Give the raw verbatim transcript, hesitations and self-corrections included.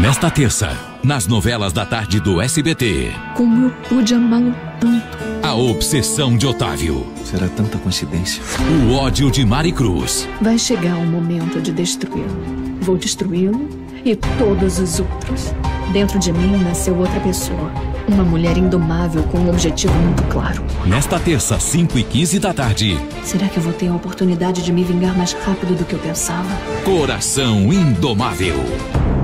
Nesta terça, nas novelas da tarde do S B T. Como eu pude amá-lo tanto. A obsessão de Otávio. Será tanta coincidência? O ódio de Maricruz. Vai chegar o momento de destruí-lo. Vou destruí-lo e todos os outros. Dentro de mim nasceu outra pessoa. Uma mulher indomável com um objetivo muito claro. Nesta terça, cinco e quinze da tarde. Será que eu vou ter a oportunidade de me vingar mais rápido do que eu pensava? Coração Indomável.